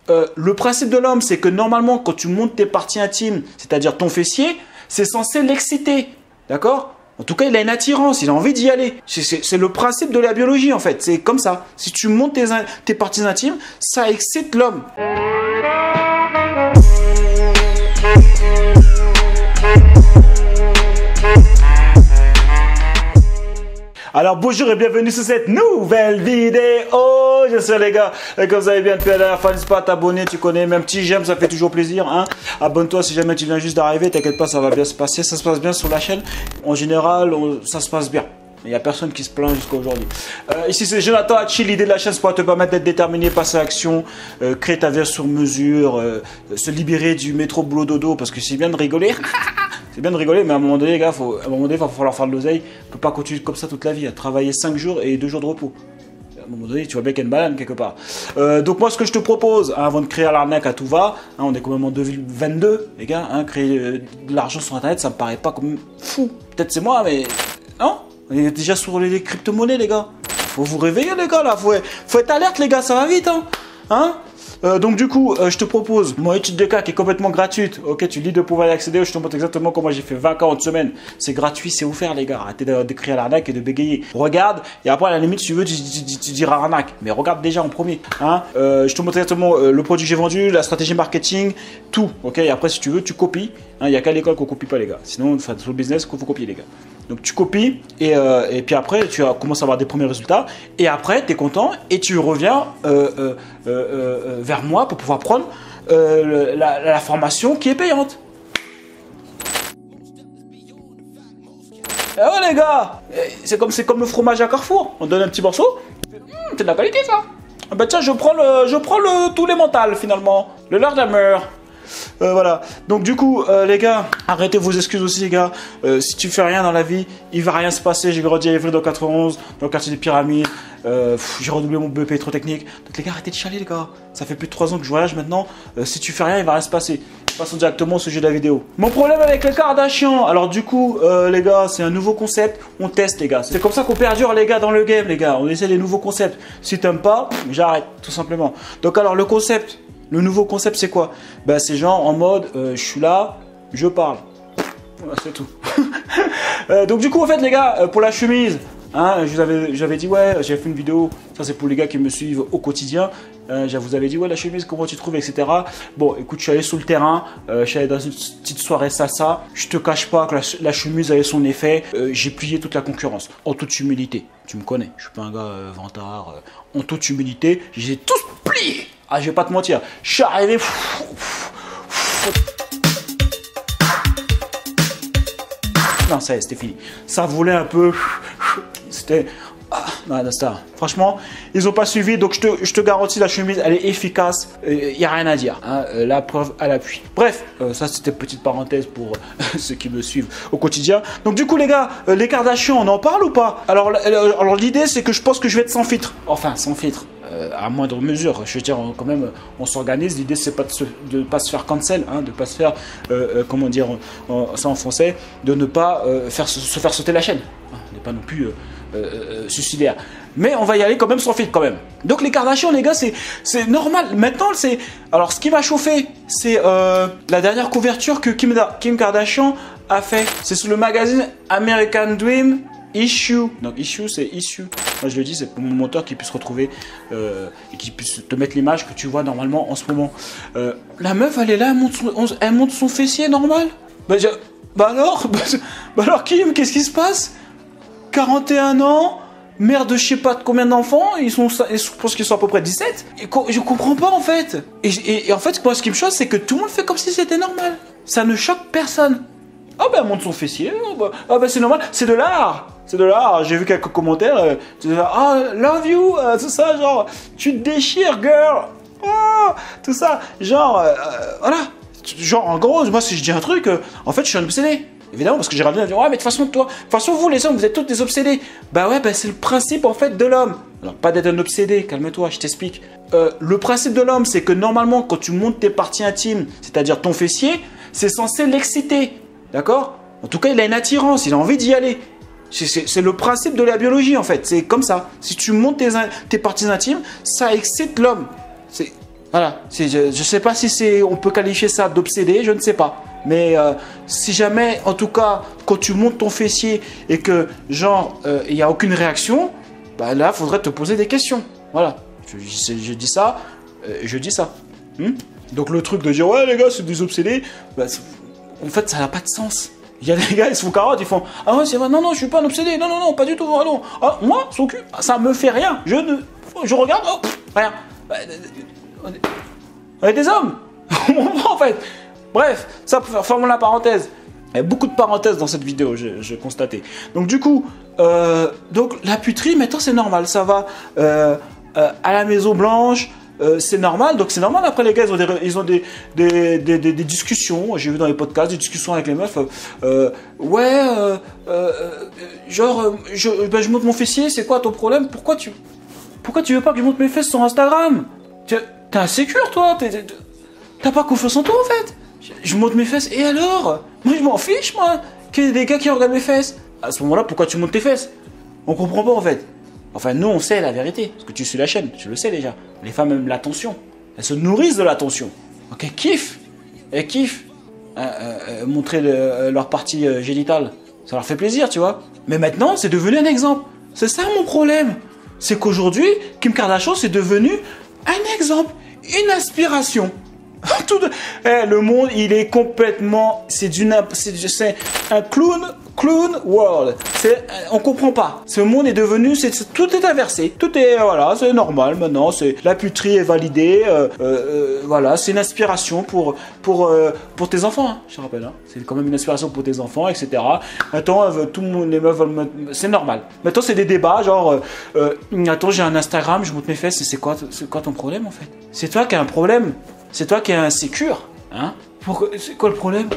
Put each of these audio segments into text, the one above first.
Le principe de l'homme, c'est que normalement, quand tu montes tes parties intimes, c'est-à-dire ton fessier, c'est censé l'exciter. D'accord? En tout cas, il a une attirance, il a envie d'y aller. C'est le principe de la biologie, en fait. C'est comme ça. Si tu montes tes parties intimes, ça excite l'homme. Alors bonjour et bienvenue sur cette nouvelle vidéo. J'espère les gars que vous allez bien depuis la dernière fois. N'hésite pas à t'abonner, tu connais, même petit j'aime, ça fait toujours plaisir. Hein. Abonne-toi si jamais tu viens juste d'arriver, t'inquiète pas, ça va bien se passer. Ça se passe bien sur la chaîne. En général, ça se passe bien. Il n'y a personne qui se plaint jusqu'à aujourd'hui. Ici c'est Jonathan Hachi. L'idée de la chaîne c'est pour te permettre d'être déterminé, passer à l'action, créer ta vie sur mesure, se libérer du métro boulot dodo, parce que c'est bien de rigoler. C'est bien de rigoler, mais à un moment donné, les gars, il va falloir faire de l'oseille. On ne peut pas continuer comme ça toute la vie, à travailler 5 jours et 2 jours de repos. À un moment donné, tu vois bien qu'il y a une banane quelque part. Donc moi, ce que je te propose, hein, avant de créer l'arnaque à tout va, hein, on est quand même en 2022, les gars, hein, créer de l'argent sur Internet, ça me paraît pas comme fou. Peut-être c'est moi, mais non, on est déjà sur les crypto-monnaies, les gars. Faut vous réveiller, les gars, là. Faut être alerte, les gars, ça va vite, hein. Donc du coup, je te propose mon étude de cas qui est complètement gratuite. Ok, tu lis de pouvoir y accéder. Je te montre exactement comment j'ai fait 20 cas en semaine. C'est gratuit, c'est offert les gars. Arrêtez de crier à l'arnaque et de bégayer. Regarde et après à la limite si tu veux tu diras arnaque. Mais regarde déjà en premier. Hein. Je te montre exactement le produit que j'ai vendu, la stratégie marketing, tout. Ok, et après si tu veux tu copies. Il n'y a qu'à l'école qu'on copie pas les gars. Sinon, sur le business qu'il faut copier les gars. Donc tu copies et puis après tu commences à avoir des premiers résultats et après tu es content et tu reviens vers moi pour pouvoir prendre la formation qui est payante. Et ouais les gars, c'est comme le fromage à Carrefour, on donne un petit morceau, c'est de la qualité ça. Bah tiens je prends tous les mentales finalement, le Lordamer. Voilà, donc du coup les gars, arrêtez vos excuses aussi les gars. Si tu fais rien dans la vie, il va rien se passer. J'ai grandi à Évry dans 91, dans le quartier des Pyramides. J'ai redoublé mon BEP électrotechnique. Donc les gars, arrêtez de chialer les gars. Ça fait plus de 3 ans que je voyage maintenant. Si tu fais rien, il va rien se passer. Passons directement au sujet de la vidéo. Mon problème avec les Kardashians. Alors du coup les gars, c'est un nouveau concept. On teste les gars. C'est comme ça qu'on perdure les gars dans le game les gars. On essaie des nouveaux concepts. Si t'aimes pas, j'arrête tout simplement. Donc alors le concept. Le nouveau concept, c'est quoi? Ben, c'est genre en mode, je suis là, je parle. Voilà, c'est tout. Donc du coup, en fait, les gars, pour la chemise, hein, j'avais dit, ouais, j'avais fait une vidéo, ça c'est pour les gars qui me suivent au quotidien. Je vous avais dit, ouais, la chemise, comment tu trouves, etc. Bon, écoute, je suis allé sur le terrain, je suis allé dans une petite soirée salsa. Je te cache pas que la chemise avait son effet. J'ai plié toute la concurrence, en toute humilité. Tu me connais, je suis pas un gars vantard. En toute humilité, je les ai tous pliés. Ah, je vais pas te mentir, je suis arrivé. Non, ça y est, c'était fini. Ça voulait un peu. C'était. Non, ça. Franchement, ils ont pas suivi, donc je te garantis, la chemise, elle est efficace. Il n'y a rien à dire. Hein, la preuve à l'appui. Bref, ça c'était une petite parenthèse pour ceux qui me suivent au quotidien. Donc du coup, les gars, les Kardashians, on en parle ou pas? Alors l'idée, c'est que je pense que je vais être sans filtre. Enfin, sans filtre. À moindre mesure, je veux dire, quand même, on s'organise. L'idée, c'est pas de pas se faire cancel, hein, de pas se faire, comment dire, ça en français, de ne pas se faire sauter la chaîne. On n'est pas non plus suicidaire. Mais on va y aller quand même sans filtre, quand même. Donc les Kardashians, les gars, c'est normal. Maintenant, c'est. Alors, ce qui m'a chauffé, c'est la dernière couverture que Kim Kardashian a fait. C'est sur le magazine American Dream. Issue, donc issue c'est issue. Moi je le dis, c'est pour mon monteur qui puisse retrouver et qui puisse te mettre l'image que tu vois normalement en ce moment. La meuf elle est là, elle monte son fessier normal. Bah alors Kim, qu'est-ce qui se passe? 41 ans, mère de je sais pas de combien d'enfants, je pense qu'ils sont à peu près 17. Et je comprends pas en fait. Et en fait, moi ce qui me choque, c'est que tout le monde fait comme si c'était normal. Ça ne choque personne. Ah ben elle monte son fessier, ah ben c'est normal, c'est de l'art. C'est de l'art, j'ai vu quelques commentaires, love you, tout ça, genre, tu te déchires, girl, oh, tout ça, genre, voilà, genre, en gros, moi, si je dis un truc, en fait, je suis un obsédé, évidemment, parce que j'ai regardé et dit, ouais, mais de toute façon, vous, les hommes, vous êtes tous des obsédés. Bah ouais, bah c'est le principe, en fait, de l'homme. Alors, pas d'être un obsédé, calme-toi, je t'explique. Le principe de l'homme, c'est que normalement, quand tu montes tes parties intimes, c'est-à-dire ton fessier, c'est censé l'exciter, d'accord? En tout cas, il a une attirance, il a envie d'y aller. C'est le principe de la biologie en fait, c'est comme ça. Si tu montes tes parties intimes, ça excite l'homme. Voilà. Je sais pas si on peut qualifier ça d'obsédé, je ne sais pas. Mais si jamais, en tout cas, quand tu montes ton fessier et que, genre, il n'y a aucune réaction, bah là, il faudrait te poser des questions. Voilà. Je dis ça, je dis ça. Donc le truc de dire, ouais, les gars, c'est des obsédés, bah, en fait, ça n'a pas de sens. Il y a des gars, ils se font carotte, ils font, ah ouais, c'est vrai, non, non, je suis pas un obsédé, non, non, non, pas du tout, ah non. Ah, moi, son cul, ça me fait rien. Je regarde, oh, rien. Bah, on est des hommes. En fait. Bref, ça pour fermer la parenthèse. Il y a beaucoup de parenthèses dans cette vidéo, j'ai constaté. Donc du coup, donc la puterie, maintenant c'est normal. Ça va à la Maison Blanche, c'est normal. Donc c'est normal. Après les gars, ils ont des discussions. J'ai vu dans les podcasts des discussions avec les meufs. Genre, je monte mon fessier. C'est quoi ton problème? Pourquoi tu veux pas que je monte mes fesses sur Instagram? T'es insécure toi. T'as pas confiance en toi en fait. Je monte mes fesses et alors? Moi je m'en fiche moi qu'il y ait des gars qui regardent mes fesses. À ce moment-là, pourquoi tu montes tes fesses? On comprend pas en fait. Enfin nous on sait la vérité, parce que tu suis la chaîne, tu le sais déjà. Les femmes aiment l'attention, elles se nourrissent de l'attention. Donc elles kiffent montrer leur partie génitale. Ça leur fait plaisir, tu vois. Mais maintenant c'est devenu un exemple. C'est ça mon problème. C'est qu'aujourd'hui, Kim Kardashian c'est devenu un exemple, une inspiration. Le monde, il est complètement, c'est un clown world. On comprend pas. Ce monde est devenu, tout est inversé. Tout est, voilà, c'est normal maintenant. La puterie est validée. Voilà, c'est une inspiration pour tes enfants. Hein, je te rappelle. Hein. C'est quand même une inspiration pour tes enfants, etc. Attends, tout le monde, les meufs veulent c'est normal. Maintenant, c'est des débats genre, attends, j'ai un Instagram, je monte mes fesses. C'est quoi ton problème en fait? C'est toi qui as un problème. C'est toi qui es insécure, hein? C'est quoi le problème?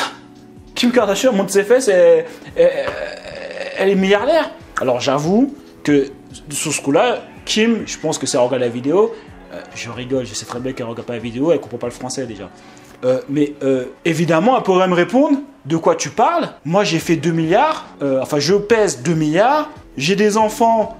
Kim Kardashian monte ses fesses et elle est milliardaire. Alors j'avoue que sur ce coup-là, Kim, je pense que c'est regarde la vidéo. Je rigole, je sais très bien qu'elle regarde pas la vidéo, elle comprend pas le français déjà. Mais évidemment, elle pourrait me répondre de quoi tu parles. Moi, j'ai fait 2 milliards. Enfin, je pèse 2 milliards. J'ai des enfants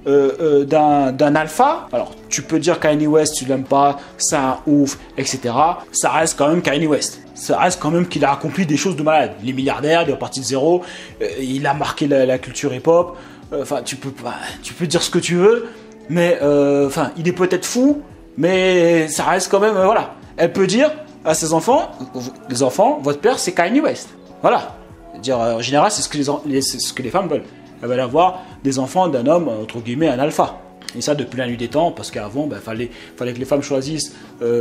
d'un alpha. Alors, tu peux dire Kanye West, tu l'aimes pas, c'est un ouf, etc. Ça reste quand même Kanye West. Ça reste quand même qu'il a accompli des choses de malade. Il est milliardaire, il est reparti de zéro. Il a marqué la culture hip-hop. Enfin, tu peux dire ce que tu veux. Mais, enfin, il est peut-être fou, mais ça reste quand même, voilà. Elle peut dire à ses enfants, les enfants, votre père, c'est Kanye West. Voilà. Dire, en général, c'est ce que les femmes veulent. Elles veulent avoir des enfants d'un homme, entre guillemets, un alpha. Et ça depuis la nuit des temps, parce qu'avant, fallait que les femmes choisissent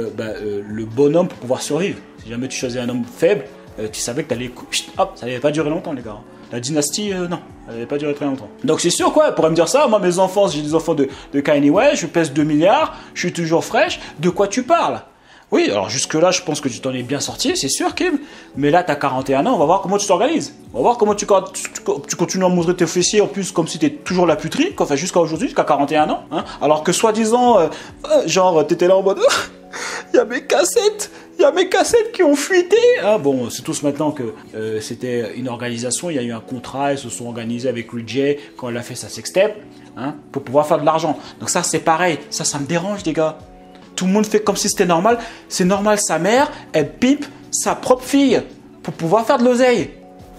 le bon homme pour pouvoir survivre. Si jamais tu choisis un homme faible, tu savais que t'allais... Hop, ça n'allait pas durer longtemps, les gars. La dynastie, non, elle n'allait pas durer très longtemps. Donc c'est sûr, quoi, elle pourrait me dire ça. Moi, mes enfants, j'ai des enfants de Kanye West, je pèse 2 milliards, je suis toujours fraîche. De quoi tu parles? Oui, alors jusque-là, je pense que tu t'en es bien sorti, c'est sûr, Kim. Mais là, tu as 41 ans, on va voir comment tu t'organises. On va voir comment tu continues à montrer tes fessiers, en plus, comme si tu es toujours la puterie, enfin, jusqu'à aujourd'hui, jusqu'à 41 ans. Hein, alors que, soi-disant, genre, tu étais là en mode, il y a mes cassettes qui ont fuité. Hein, bon, c'est tous maintenant que c'était une organisation, il y a eu un contrat, ils se sont organisés avec Ray quand elle a fait sa sextape, hein, pour pouvoir faire de l'argent. Donc ça, c'est pareil, ça me dérange, les gars. Tout le monde fait comme si c'était normal. C'est normal, sa mère, elle pipe sa propre fille pour pouvoir faire de l'oseille.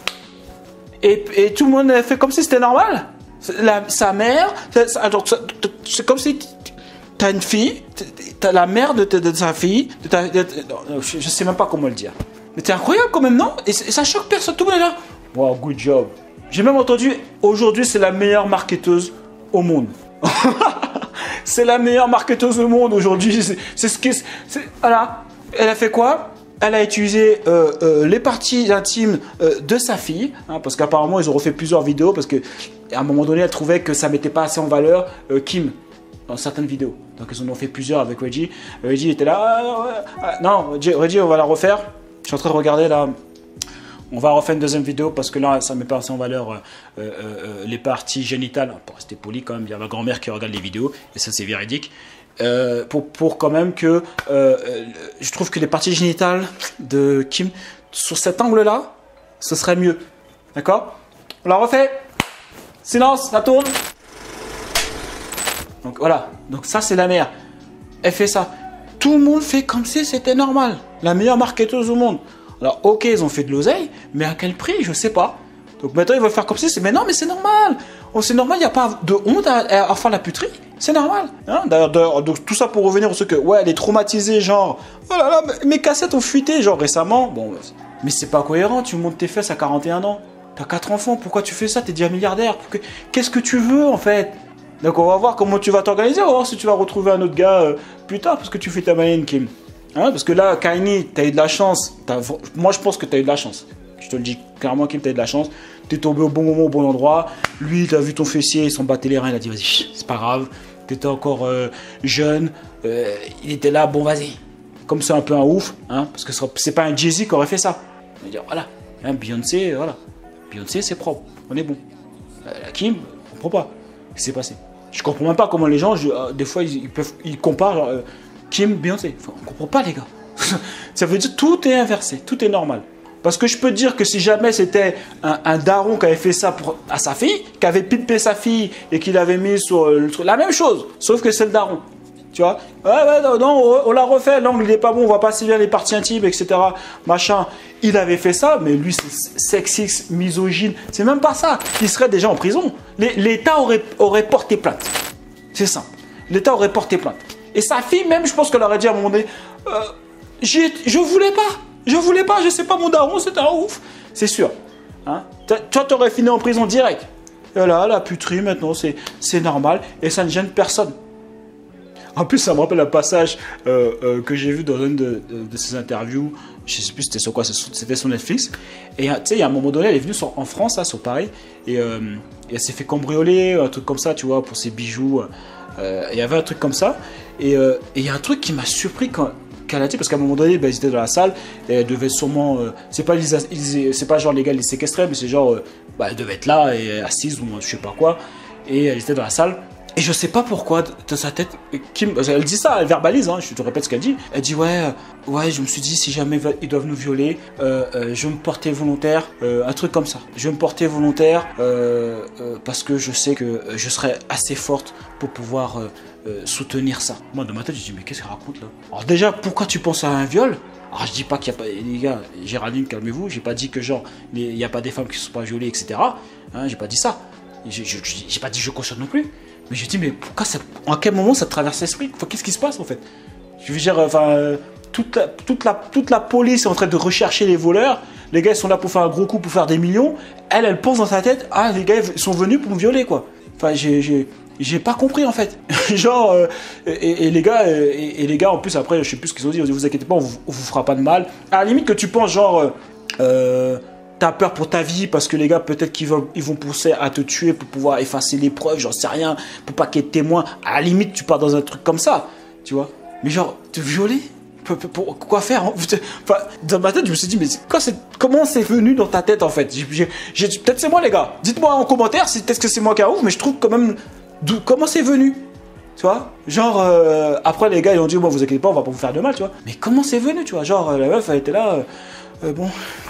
Et tout le monde fait comme si c'était normal. Sa mère, c'est comme si tu as une fille, tu as la mère de sa fille, je ne sais même pas comment le dire. Mais c'est incroyable quand même, non? Et ça choque personne, tout le monde est là. Wow, good job. J'ai même entendu, aujourd'hui, c'est la meilleure marketeuse au monde. C'est la meilleure marketeuse au monde aujourd'hui. C'est ce qui. Voilà. Elle a fait quoi? Elle a utilisé les parties intimes de sa fille, hein, parce qu'apparemment ils ont refait plusieurs vidéos parce qu'à un moment donné elle trouvait que ça mettait pas assez en valeur Kim dans certaines vidéos. Donc ils en ont fait plusieurs avec Reggie. Reggie était là. Non, Reggie, on va la refaire. Je suis en train de regarder là. On va refaire une deuxième vidéo parce que là, ça ne met pas assez en valeur les parties génitales. Pour rester poli quand même, il y a ma grand-mère qui regarde les vidéos et ça c'est véridique. Pour quand même que je trouve que les parties génitales de Kim, sur cet angle-là, ce serait mieux. D'accord? On la refait. Silence, ça tourne. Donc voilà, donc ça c'est la mère. Elle fait ça. Tout le monde fait comme si c'était normal. La meilleure marketeuse au monde. Alors, ok, ils ont fait de l'oseille, mais à quel prix? Je sais pas. Donc maintenant, ils vont faire comme si c'est, mais non, mais c'est normal. Oh, c'est normal, il n'y a pas de honte à faire la puterie. C'est normal. Hein, d'ailleurs, donc, tout ça pour revenir sur ce que, ouais, elle est traumatisée, genre, oh là là, mes cassettes ont fuité, genre récemment. Bon, mais c'est pas cohérent, tu montes tes fesses à 41 ans. T'as 4 enfants, pourquoi tu fais ça? T'es déjà milliardaire. Qu'est-ce que tu veux en fait? Donc on va voir comment tu vas t'organiser, on va voir si tu vas retrouver un autre gars plus tard, parce que tu fais ta maline, Kim. Hein, parce que là, Kanye, t'as eu de la chance. Moi, je pense que t'as eu de la chance. Je te le dis clairement, Kim, t'as eu de la chance. T'es tombé au bon moment, au bon endroit. Lui, t'as vu ton fessier, il s'en battait les reins, il a dit vas-y, c'est pas grave. T'étais encore jeune. Il était là, bon, vas-y. Comme c'est un peu un ouf, hein, parce que c'est pas un Jay-Z qui aurait fait ça. Il va dire voilà, hein, Beyoncé, voilà. Beyoncé, c'est propre, on est bon. La Kim, je comprends pas ce qui s'est passé. Je comprends même pas comment les gens, des fois, ils comparent Kim, Beyoncé. Enfin, on comprend pas, les gars. Ça veut dire que tout est inversé, tout est normal. Parce que je peux te dire que si jamais c'était un daron qui avait fait ça à sa fille, qui avait pimpé sa fille et qu'il avait mis sur le truc, la même chose, sauf que c'est le daron. Tu vois, ouais, non, on l'a refait, l'angle il n'est pas bon, on voit pas si bien les parties intimes, etc. Machin. Il avait fait ça, mais lui c'est sexiste, misogyne, c'est même pas ça. Il serait déjà en prison. L'État aurait porté plainte. C'est simple. L'État aurait porté plainte. Et sa fille même, je pense qu'elle aurait dit à un moment donné, je voulais pas, je sais pas, mon daron, c'était un ouf. C'est sûr. Hein, toi, t'aurais fini en prison direct. Et là, la puterie, maintenant, c'est normal et ça ne gêne personne. En plus, ça me rappelle un passage que j'ai vu dans une de ses interviews. Je ne sais plus c'était sur quoi, c'était sur Netflix. Et tu sais, il y a un moment donné, elle est venue en France, là, sur Paris, et elle s'est fait cambrioler, un truc comme ça, tu vois, pour ses bijoux. Il y avait un truc comme ça. Et il y a un truc qui m'a surpris qu'elle a dit, parce qu'à un moment donné, ils étaient dans la salle, et elle devait sûrement. C'est pas genre les gars les séquestrer, mais c'est genre. Elle devait être là, et assise, ou je sais pas quoi. Et elle était dans la salle. Et je sais pas pourquoi, dans sa tête, Kim, elle dit ça, elle verbalise, hein, je te répète ce qu'elle dit. Elle dit ouais, je me suis dit si jamais ils doivent nous violer, je vais me porter volontaire, un truc comme ça. Je vais me porter volontaire parce que je sais que je serai assez forte pour pouvoir soutenir ça. Moi dans ma tête je dis mais qu'est-ce qu'elle raconte là? Alors déjà pourquoi tu penses à un viol? Alors je dis pas qu'il y a pas, les gars, Géraldine calmez-vous, j'ai pas dit que genre il n'y a pas des femmes qui sont pas violées etc. Hein, j'ai pas dit ça. J'ai pas dit je cautionne non plus. Mais je me dis, mais pourquoi en quel moment ça te traverse l'esprit? Enfin, qu'est-ce qui se passe en fait? Je veux dire, toute la police est en train de rechercher les voleurs. Les gars ils sont là pour faire un gros coup, pour faire des millions. Elle pense dans sa tête, ah les gars ils sont venus pour me violer quoi. Enfin, j'ai pas compris en fait. Genre, et les gars en plus après, je sais plus ce qu'ils ont dit, vous inquiétez pas, on vous fera pas de mal. À la limite que tu penses genre, t'as peur pour ta vie parce que les gars peut-être qu'ils vont pousser à te tuer pour pouvoir effacer les preuves, j'en sais rien, pour pas qu'il y ait de témoins. À la limite tu pars dans un truc comme ça, tu vois. Mais genre te violer, quoi faire? Enfin, dans ma tête je me suis dit mais comment c'est venu dans ta tête en fait? Peut-être c'est moi les gars. Dites-moi en commentaire si peut-être que c'est moi qui a ouf, mais je trouve quand même comment c'est venu. Tu vois, genre après les gars ils ont dit bon vous inquiétez pas on va pas vous faire de mal, tu vois. Mais comment c'est venu, tu vois, genre la meuf elle était là bon.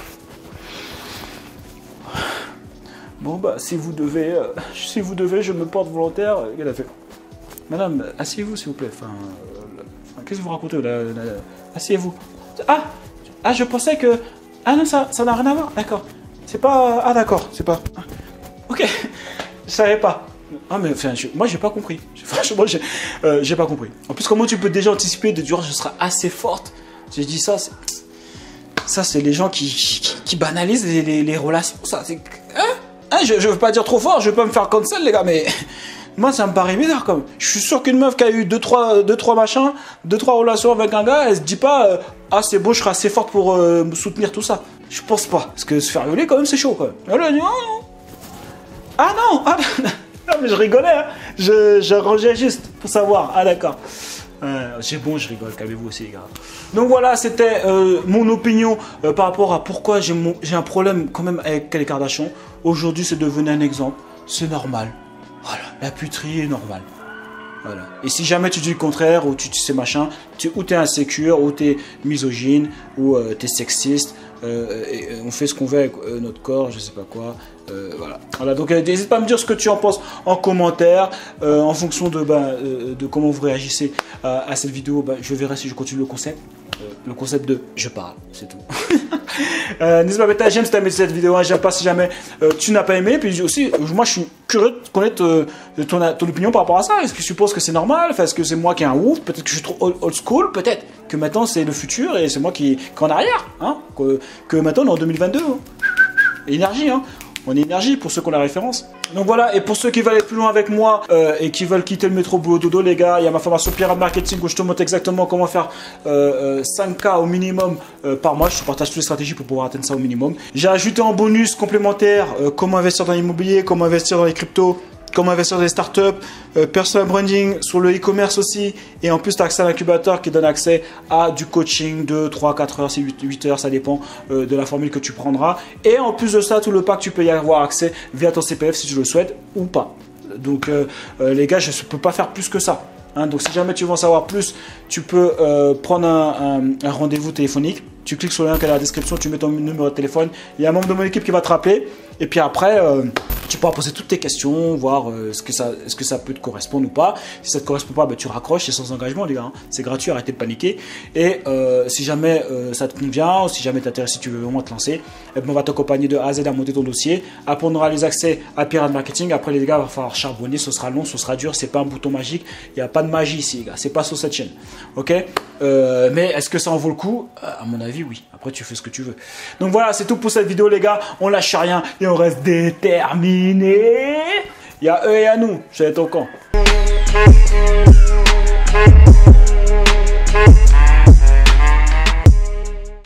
Bon bah si vous devez je me porte volontaire. Elle a fait madame asseyez-vous s'il vous plaît. Enfin qu'est-ce que vous racontez là, asseyez-vous. Ah je pensais que ah non ça n'a rien à voir, d'accord. C'est pas d'accord, c'est pas ok je savais pas. Ah mais enfin moi j'ai pas compris. Franchement j'ai pas compris. En plus comment tu peux déjà anticiper de dire je serai assez forte. J'ai dit ça c'est les gens qui banalisent les relations. Ça c'est je veux pas dire trop fort, je vais pas me faire cancel les gars, mais moi ça me paraît bizarre comme. Je suis sûr qu'une meuf qui a eu 2-3 machins, 2-3 relations avec un gars, elle se dit pas ah c'est bon je serai assez forte pour me soutenir tout ça. Je pense pas, parce que se faire violer quand même c'est chaud quand même. Elle a dit non, non mais je rigolais, hein. Je rangeais juste pour savoir, ah d'accord. C'est bon, je rigole, calmez-vous aussi les gars. Donc voilà, c'était mon opinion par rapport à pourquoi j'ai un problème quand même avec les Kardashians. Aujourd'hui, c'est devenu un exemple. C'est normal. Voilà, la puterie est normale. Voilà. Et si jamais tu dis le contraire, ou tu sais machin, ou t'es insécure, ou t'es misogyne, ou t'es sexiste, on fait ce qu'on veut avec notre corps, je sais pas quoi. Voilà, donc n'hésite pas à me dire ce que tu en penses en commentaire, en fonction de comment vous réagissez à cette vidéo. Je verrai si je continue le concept de je parle, c'est tout. N'hésite pas à mettre un j'aime si tu as aimé cette vidéo, j'aime pas si jamais tu n'as pas aimé. Puis aussi, moi je suis curieux de connaître ton opinion par rapport à ça. Est-ce que tu supposes que c'est normal? Est-ce que c'est moi qui est un ouf? Peut-être que je suis trop old school, peut-être que maintenant c'est le futur et c'est moi qui est en arrière, hein? Que maintenant on est en 2022. Hein. Énergie, hein. On est énergie pour ceux qui ont la référence. Donc voilà, et pour ceux qui veulent aller plus loin avec moi et qui veulent quitter le métro boulot dodo, les gars, il y a ma formation Pyramide Marketing où je te montre exactement comment faire 5K au minimum par mois. Je te partage toutes les stratégies pour pouvoir atteindre ça au minimum. J'ai ajouté en bonus complémentaire comment investir dans l'immobilier, comment investir dans les cryptos, comment investir dans les startups, personal branding sur le e-commerce aussi. Et en plus, tu as accès à l'incubateur qui donne accès à du coaching de 3, 4 heures, 8 heures, ça dépend de la formule que tu prendras. Et en plus de ça, tout le pack, tu peux y avoir accès via ton CPF si tu le souhaites ou pas. Donc les gars, je ne peux pas faire plus que ça. Hein, donc si jamais tu veux en savoir plus, tu peux prendre un rendez-vous téléphonique. Tu cliques sur le lien qui est dans la description, tu mets ton numéro de téléphone. Il y a un membre de mon équipe qui va te rappeler. Et puis après, tu pourras poser toutes tes questions, voir est-ce que ça peut te correspondre ou pas. Si ça ne te correspond pas, tu raccroches, c'est sans engagement les gars. Hein. C'est gratuit, arrêtez de paniquer. Et si jamais ça te convient, ou si jamais t'intéresse, si tu veux vraiment te lancer, on va t'accompagner de A à Z à monter ton dossier. Après, on aura les accès à Pyramide Marketing. Après, les gars, il va falloir charbonner, ce sera long, ce sera dur. C'est pas un bouton magique. Il n'y a pas de magie ici, les gars. C'est pas sur cette chaîne. Ok, mais est-ce que ça en vaut le coup? À mon avis, oui. Après, tu fais ce que tu veux. Donc voilà, c'est tout pour cette vidéo, les gars. On lâche rien et on reste déterminé. Il y a eux et à nous. Je vais être au camp.